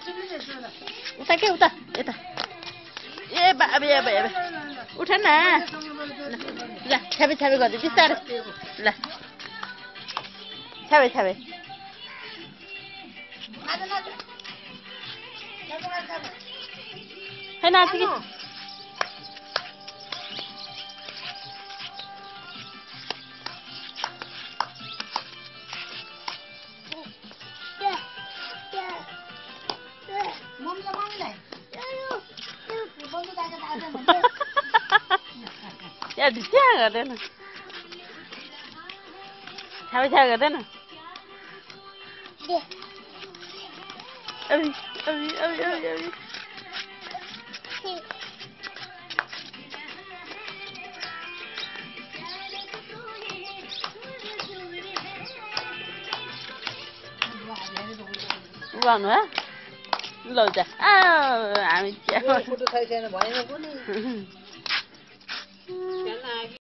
उता के उता यता ए बाबे उठ न ल छाबे छाबे गर्दै बिस्तारै ल छाबे छाबे है नाच कि यार ढिस्या गर्दैन छाबे छाबे गर्दैन अभी अभी अभी अभी अभी उगाउनु है लौ जा हामी फोटो छैन भएन पनि